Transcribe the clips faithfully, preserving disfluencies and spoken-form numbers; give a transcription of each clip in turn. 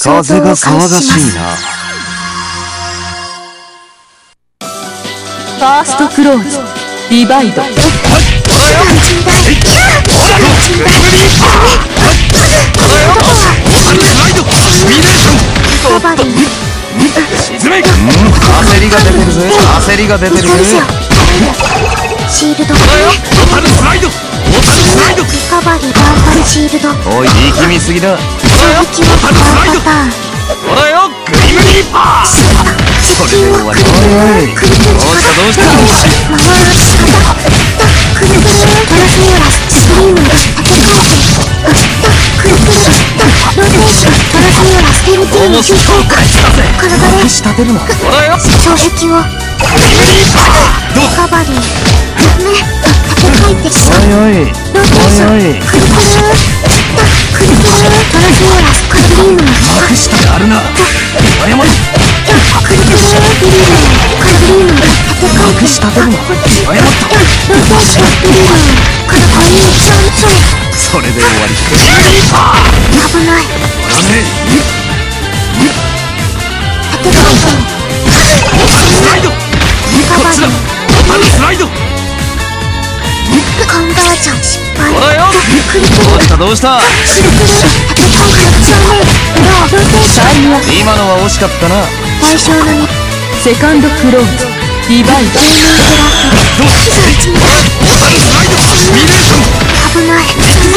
風が騒がしいな。 ファーストクローズディバイド。 焦りが出てるぜ。焦りが出てるぜ。 シールド。 おい、力みすぎだ。それで終わり。おいおい、どうしたどうした。面白い。まくし立てるな。 障壁をリカバリー。おいおいおいおい、 まくしてやるな。謝れ。まくし立てるな。謝った。それで終わり。 危ない。コンバージョン失敗。 どうしたどうした。今のは惜しかったな。 対象のにセカンドクローズディバイド。 危ない。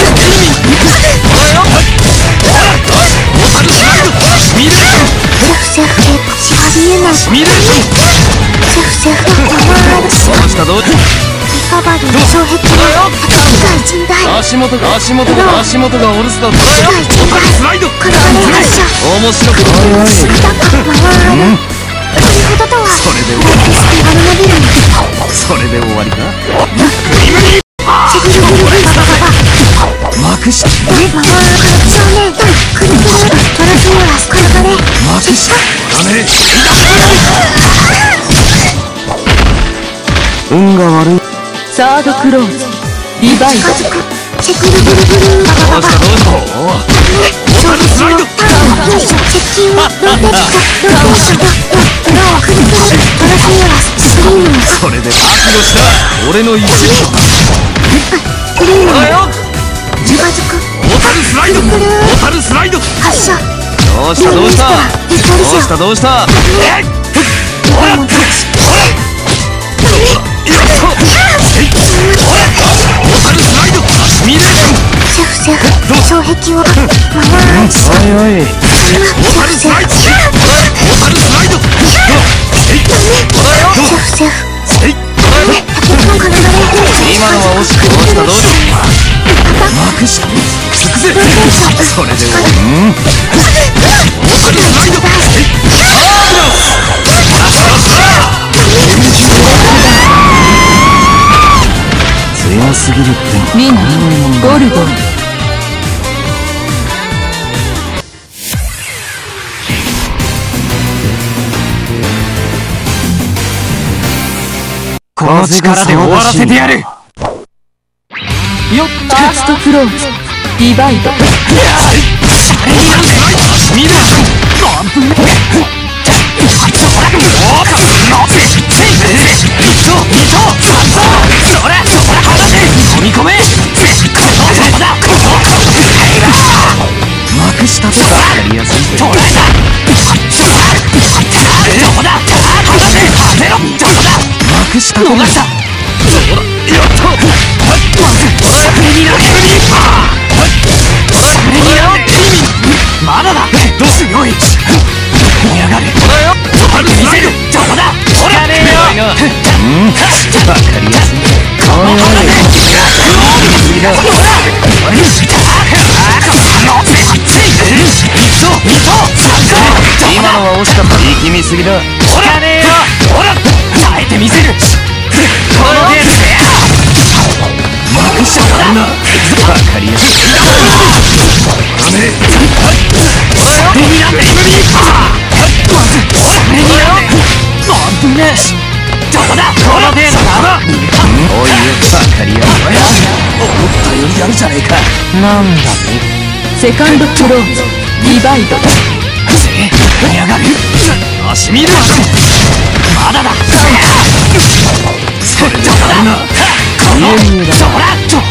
セフセフ結構しありえない。セフセフ止まる。 どうしたどうした。 リカバリー障壁の破壊甚大。 足元が足元が足元がお留守だ。 被害甚大。このバレ発射。 面白くない。 死んだか回る。これほどとは。 それで終わり。それで終わりか。 セグルグルグルバババ。 まくし。 回るから正面。くるくる。トラフィオラスこのバレ。 まくし。ダメ。運が悪い。 サードクローズディバイド。 セグルグルグルババババ。 どうしたどうした。 衝撃をターンよいしょ。接近をローテーションローテーションローくるくる。トラフィオラススクリーム。 それで悪のした俺の一部。 グリーム近づく。 オタルスライド。オタルスライド。 発射。 どうしたどうした。どうしたどうした。 セフセフ障壁を回る。 おいおい。 セフセフセフセフ。 今のは惜しく。どうしたどうした。まくし尽くせ。それで終わり。強すぎるって。 ミナゴルゴン。 この力で終わらせてやる。よっ。 ファーストクローズディバイド。 まくしたとかやりやすいぜ。まくしたとか。まだだ。どうすよい。やがれ。見せる。邪魔だ。ほらねえよ。うん。わかりやすい。おいおい。今のは惜しかった。力みすぎだ。ほらねえよ。ほら。耐えてみせる。このゲームで。まくしちゃうな。わかりやすい。ダメ。それになんで。まず。それになんで。なんぶね。どこだ。この程度だ。おいよ。わかりやすい。思ったよりやるじゃねえか。なんだね。 セカンドクローズディバイド。 盛り上がる。足見る。まだだ。それじゃあるな。このそらっと。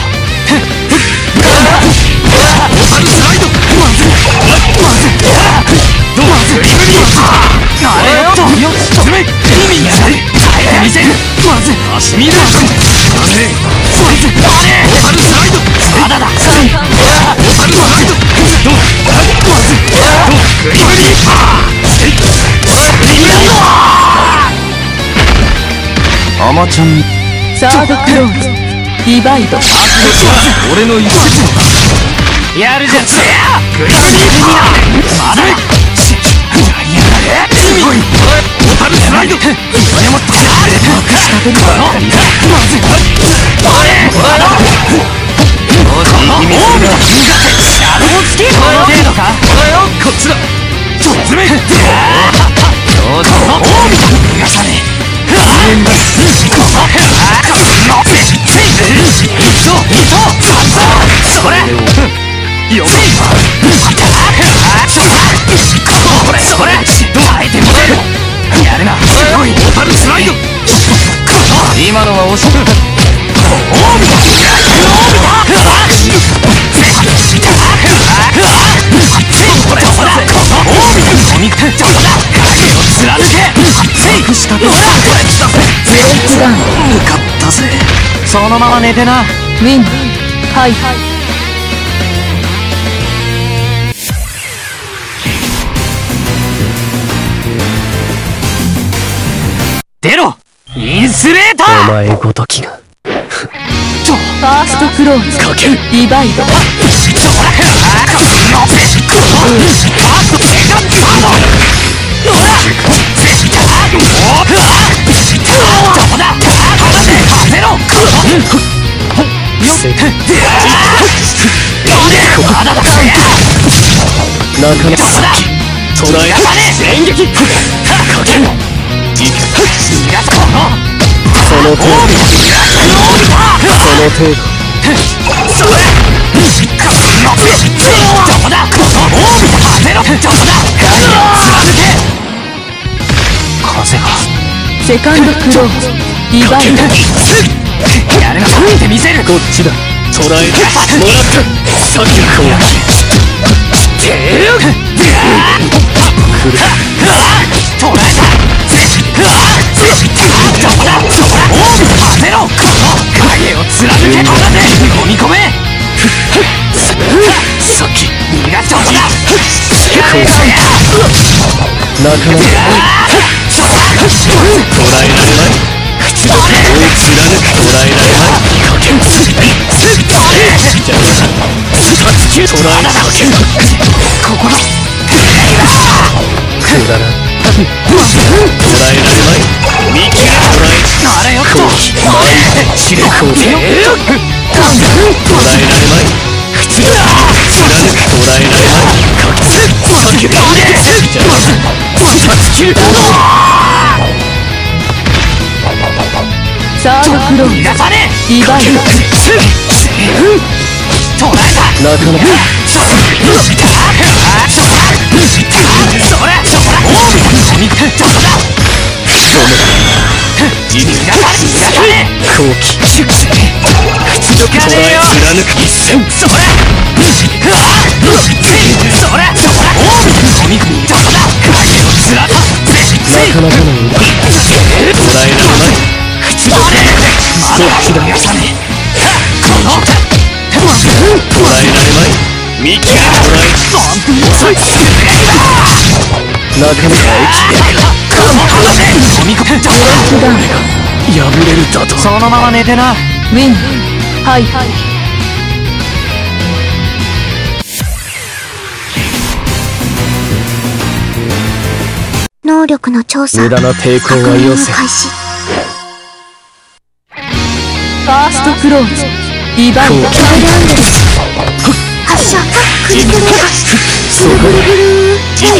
オサルスライド。まずまずどうする。あれよっとよっとめ意味がない。耐えてみせる。まず足見る。まずまずあれオサルスライド。まだだ。オサルスライド。どうまずどうグリグリアマちゃんサードクローズディバイド。 俺の一節やるじゃん。グリグリまだオサルスライド。それもってまくしたてるわ。まずあれまだ秘密がシャドウ付きこの程度か。こっちだ。ちょっつめちょうど逃がさねえ。それよせそれそれ耐えてみせる。やるなすごいオサルスライド。今のは惜しくそのまま寝てな。 ウィンはい出ろインスレーター。 お前ごときがファーストクローズかけるディバイド。 なかなか捉え演劇かけるその程度その程度それ風がセカンドクローズディバイド。 やるな吹いてみせる。 こっちだ捉えてもらったさっきこうてるくる捉えたどこだ当てろこの影を貫けこらで飲み込めさっき逃がしちゃうだなかなか捉えられない口どけを貫く捉えられないかけんじゃあさつき捉えかけんここだくだら捉えられない幹が捉えあれよっと知力を捉えられない口どけ貫く捉えられないかけさっきじゃあさつきサードクローズ逃がさねディバイド。 捉えたなかなかそれそれ飲み込んちょっとだ逃がさね後期口どけ捉え貫く一線それそれ飲み込んちょっとだ影を貫くなかなかの腕捉えられない口どけそっちだ逃がさねこの捉えられない幹が捉え遅いなかなか飲み込んちょっとだ破れるだとそのまま寝てな。 ウィンはい能力の調査無駄な抵抗はよせ開始。 ファーストクローズディバイド。 ダブルアングル発射クリクルそこぐるぐる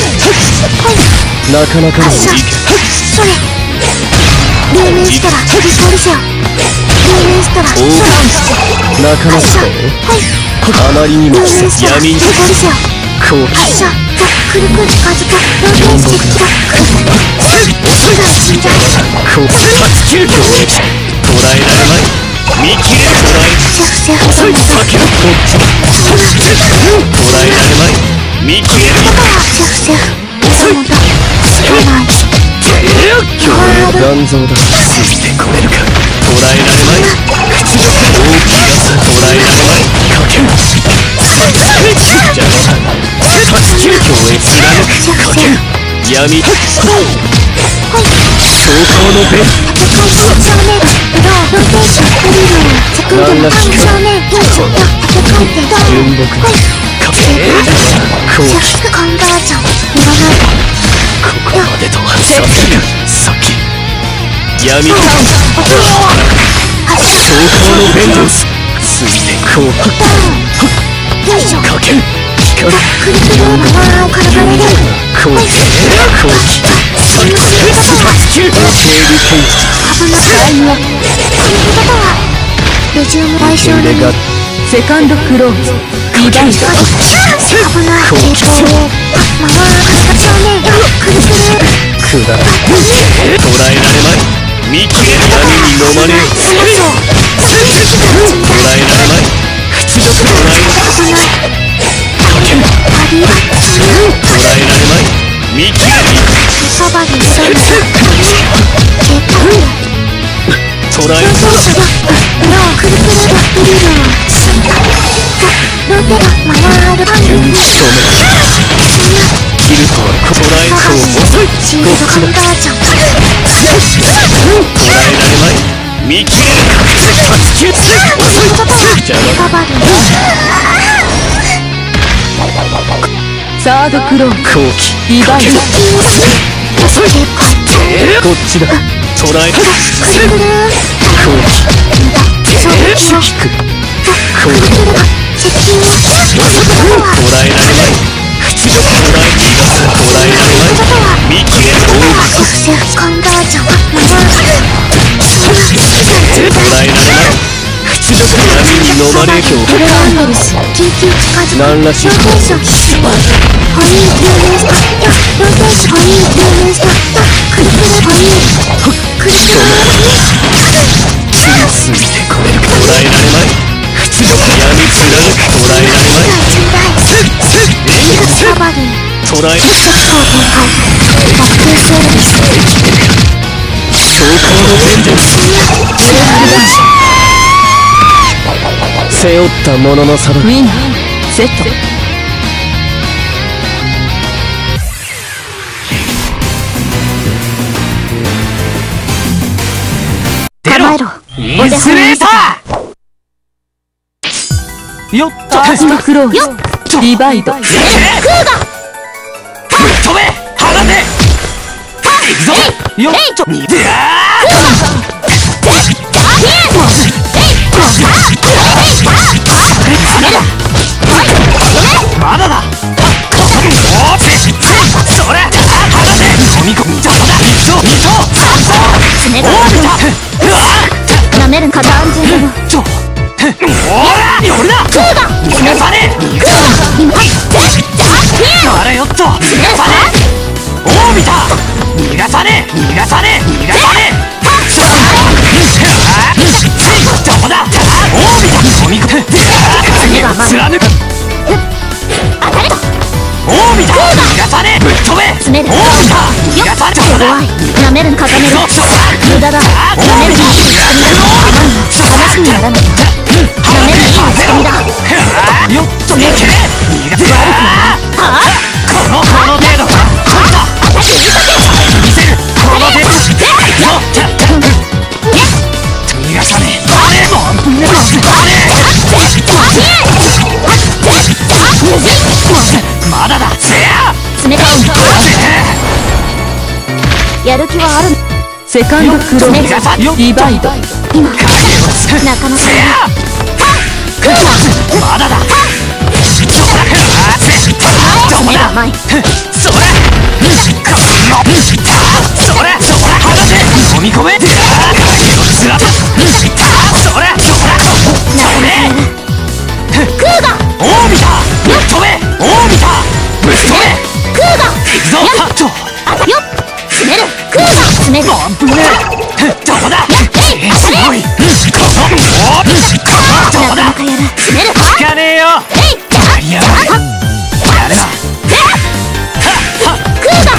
なかなかの発射それルーメンストラリコルシオルーメンストラそれなかなか発射あまりにもルーメンストラリ闇にコルシオ後期発射くるくる近づくローテーションが死んじゃう後期初キル攻撃捉えられまい見切れる捉えセフセフ遅い避けろこっち捉えられまい見切れるセフセフそうだ知らない強烈残像だついてこれるか捉えられまい口の大きなさ捉えられまいかけるじゃあ初キル強烈貫くかける闇走行の弁世界線正面裏をローテーションフリルセクンドの反正面テンションと縦回転純木かける後期セフコンバージョン言わないでここまでとはさっき闇走行のベンジャンスついてこうよいしょかけるくるくる回を絡まれる後期後期最高初キル警備検知危ないこのことはレジウム来週にレガセカンドクローズリバイド危ない抵抗を回る正面くるくるくだら捉えられまい見切れる闇に飲まれよ捉えられまい屈辱捉えるかけるありがとう捉えられまい見切れるそばにいる警戒捉えるローテーションが裏をくるくるとフリルを進んだローテが回る番組に正面切るとは捉えると遅いシールドコンバージョン捉えられまい見切れる初キル遅い邪魔そばにいるサードクローズ後期リバイド遅いこっちだ捉えるくるくる後期そう引く後期接近を捉えられまい屈辱捉えています捉えられまい見切れるセフセフコンバージョン捉えられまい屈辱の闇に飲まれよブレアンドルス緊急近づくローテーションホイールーメンストローテーションホイールーメンストくるくるホイールくるくるついてこれる捉えられまい屈辱闇貫く捉えられまいサバに捉える特攻展開バックセールです強行のベンジャンス背負ったものの裁ウィンナーセット構えろインスレーターよっとファーストクローズリバイドぶっ飛べ放ていくぞよっとにでまだだおーせそれ放て飲み込みどうだ一層二層三層爪がおー見たうわ舐めるか断然でもちょおら俺だ逃がさねえ逃がさあれよっと逃がさねえおー見た逃がさねえ逃がさねえ逃がさねえどこだおー見た飲み込む貫くおー見た逃がさねえぶっ飛べ詰めるおー見た逃がさねえどこだ怖い舐める固めるそそ無駄だお舐めるー見た話にならない舐めるいい仕組みだよっとねけ逃がすこのこの程度か見せるこの程度よっ逃がさねえもう逃がさねえまだだせや冷たいやる気はあるセカンドクローズリバイド今影をつくなかなかせやまだだどこだどこだ甘いそれこのそれそれ放て飲み込め影をつらそれそれそれクーガおー見た飛べおー見た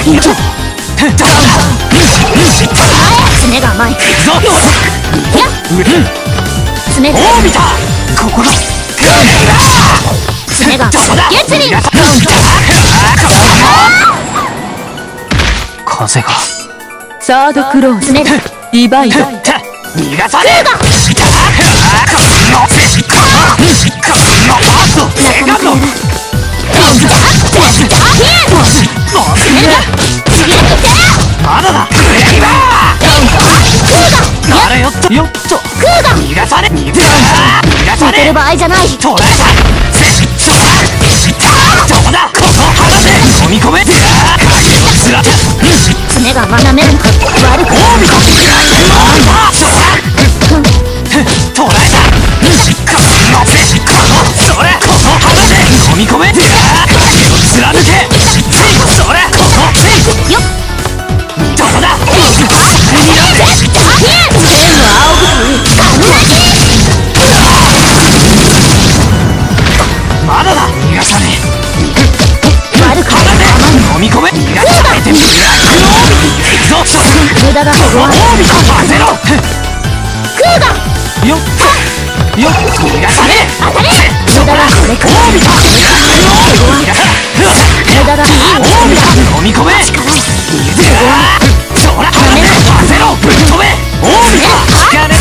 爪が甘い。爪がおお見たここだ爪が月輪風がサードクローズ爪がディバイド逃がさねえまだだあれよっとよっと逃がさね逃がさね寝てる場合じゃない。 捕らえたどうだこの腹で飲み込め影をつら爪が学めるのか悪くない。 捕らえたこのそれこの腹で飲み込め影を貫けそれこのよっどうだまだだ逃がさねえ悪くない。 飲み込め逃がされてみるぞ無駄が怖い。 ゼロクーガよっよっ逃がさねえ当たれ無駄がこれくらい。 無駄が飲み込めそらゼロぶっ飛べおおみか聞かね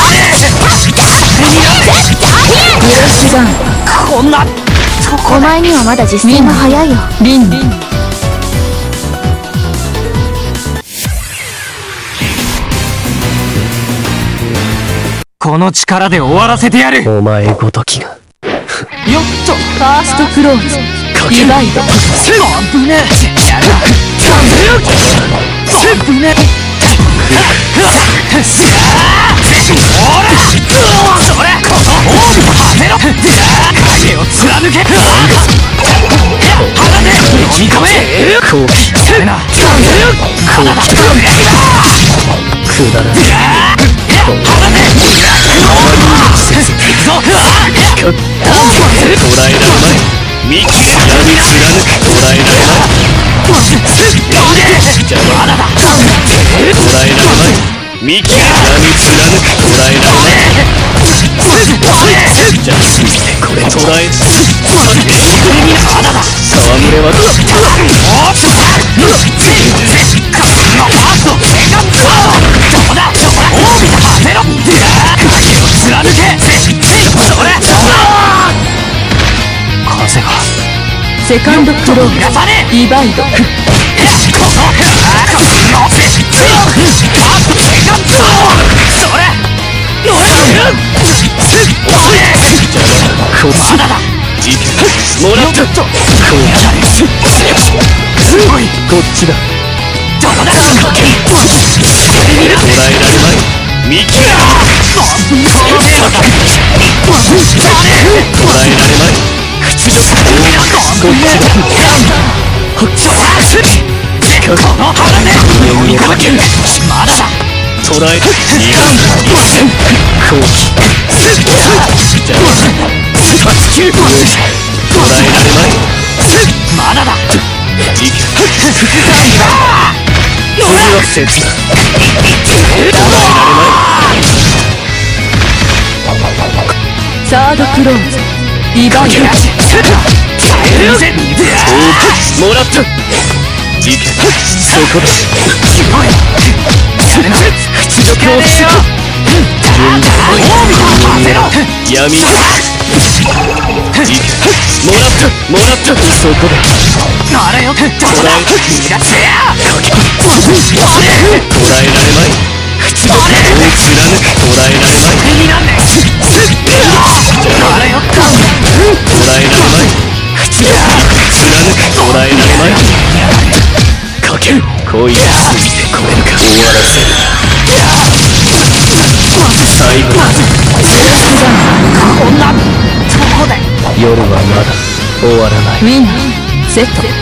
えこんなお前にはまだ実践が早いよ。 リンリンこの力で終わらせてやるよっお前ごときがとファーストクローズディバイド危ねえやる危ねえほらそれこの当てろ影を貫け鼻で飲み込め後期やめな後期くだらない鼻で行くぞ捉えられまい見切れ闇貫く捉えられまいまだだ捉えられまい見切れ闇貫く捉えられまいじゃあついてこれ捉えまだだ戯れはどうおっとこのファーストセカンドどうだどうだ大見た当てろ影を貫けそれ風がセカンドクローズ逃がさねえディバイドこのこのファーストセカンドそれまだだいけもらったこっちだどこだ捉えられまい見切れ捉えられまい屈辱こっちだこの腹で飲み込めまだだ捉え逃がす後期じゃあ助ける捉えられまいまだだいけ次は切だ捉えられまいサードクローズディバイドもらったいけそこだ屈辱を防ぐ闇いけもらったもらったそこだあれよどこだ逃がせや捉えられまい屈辱を貫く捉えられまいになんねあれよ捉えられまい屈辱貫く捉えられまいかける恋についてこれるか終わらせる最後だこんなとこで夜はまだ終わらないウィンセット